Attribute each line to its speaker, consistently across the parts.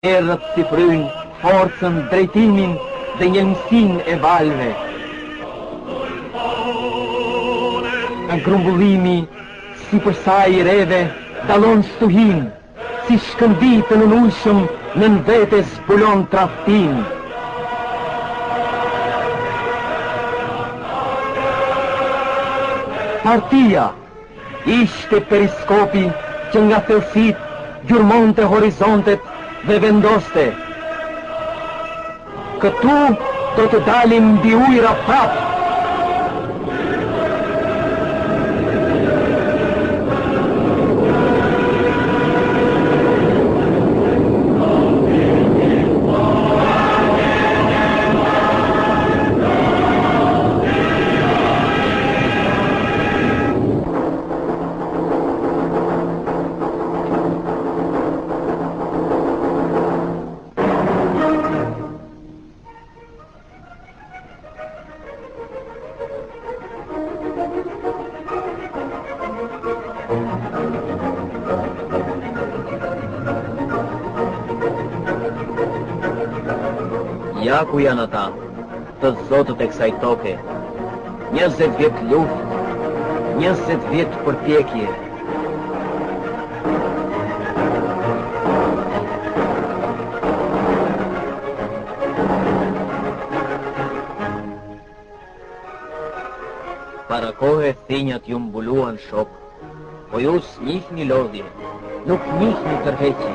Speaker 1: Erët si fryn, forcën, drejtimin dhe njëmësin e valve. Në grumbullimi, si përsa i reve, dalon stuhin, si shkëndit në nushëm në vetes pulon traftin. Partia ishte periskopi që nga thellësit gjurmonte horizontet dhe vendoste. Këtu do të dalim mbi ujëra prap. Ja ku janë ata, të zotët e kësaj toke, 20 vjet luft, 20 vjet përpjekje. Para kohë thinjat ju mbuluan shok, po ju s'njihni lodhje, nuk njihni tërheqje.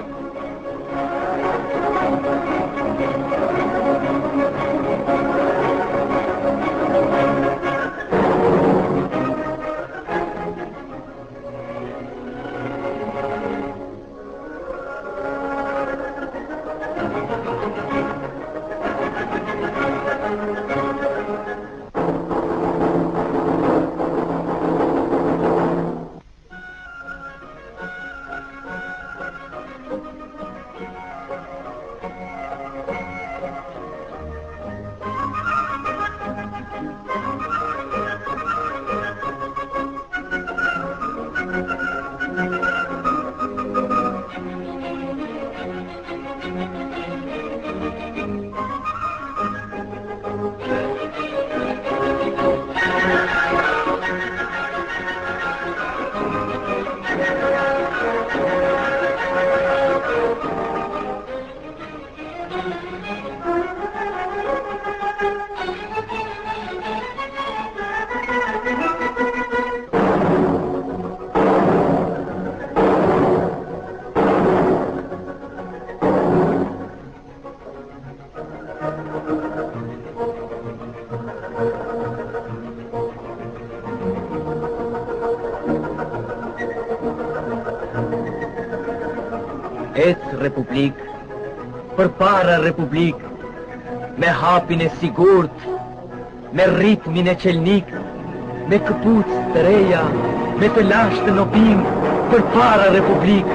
Speaker 1: Republik, për para Republik, me hapin e sigurt, me ritmin e qelnik, me këpuc të reja, me të lashtë në opim, për para Republik.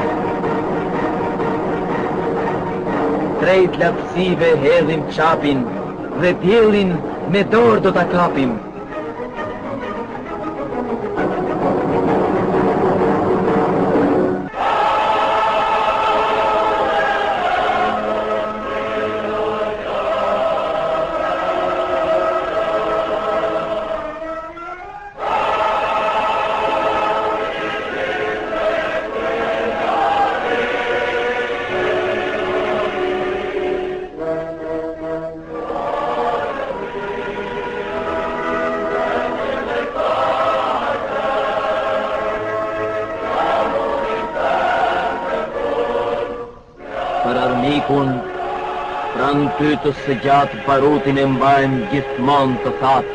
Speaker 1: Drejt lapsive hedhim qapin, dhe djelin me dorë do t'a kapim. Pranë pytës së gjatë barutin e mbajmë gjithmonë të thatë.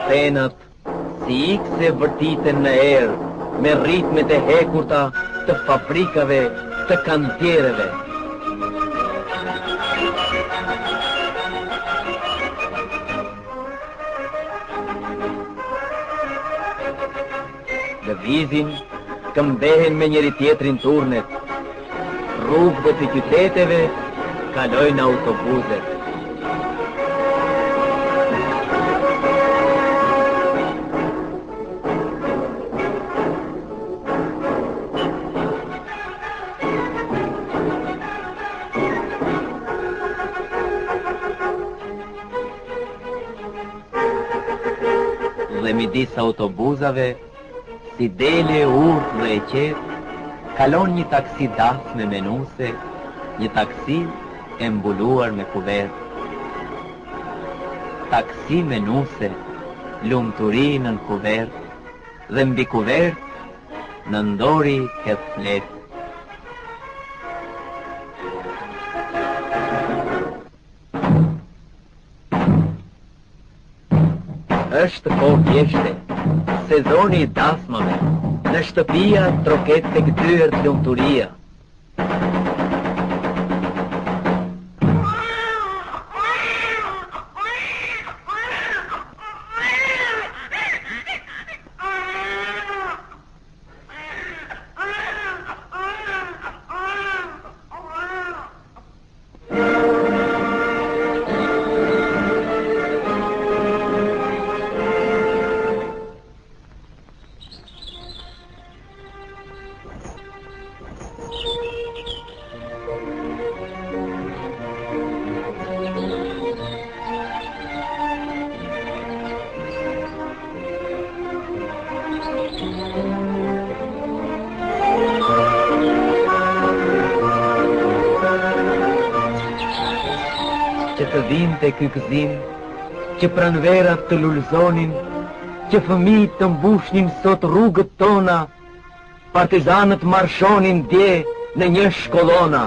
Speaker 1: Athenat, si ikse vërtiten në erë, me ritmet e hekurta të fabrikave, të kantiereve. Lëvizin, këmbehen me njëri tjetrin turnet, rrugëve të qyteteve kalojnë autobuset. Dhe midis autobuzave, si dele urt dhe e qetë, kalon një taksi dasme menuse, një taksi e mbuluar me kuvert. Taksi menuse, lumturi në kuvert, dhe mbi kuvert në ndori e flet. Është po vjeshte, sezoni i dasmave, në shtëpia troket të këtyër të lumturia. Që të vinë të ky gëzim, që pranverat të lullzonin, që fëmijët të mbushnin sot rrugët tona, partizanët marshonin dje në një shkollona.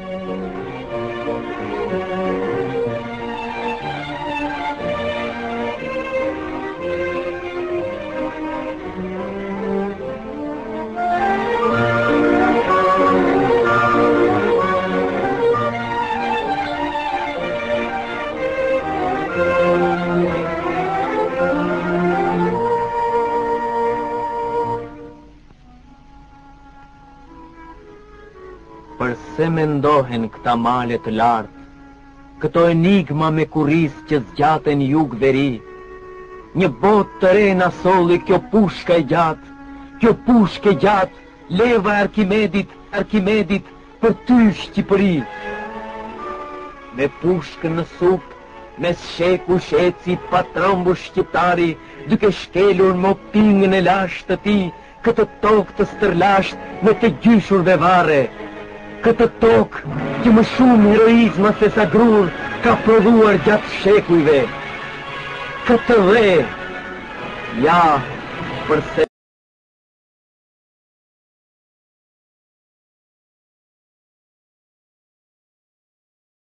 Speaker 1: Përse mendohen këta male të lartë, këto enigma me kuris që zgjaten jug veri, një bot të re na solli kjo pushka e gjatë, kjo pushke gjatë, leva e Arkimedit për ty Shqipëri. Me pushkën në sup, me sheku sheci patrombu shqiptari, duke shkelur mo pingën e lashtë të ti, këtë tokë të stërlasht me të gjyshurve varre. Këtë tokë që më shumë heroizma se sa grur ka prodhuar gjatë shekujve. Këtë dhe, ja, përse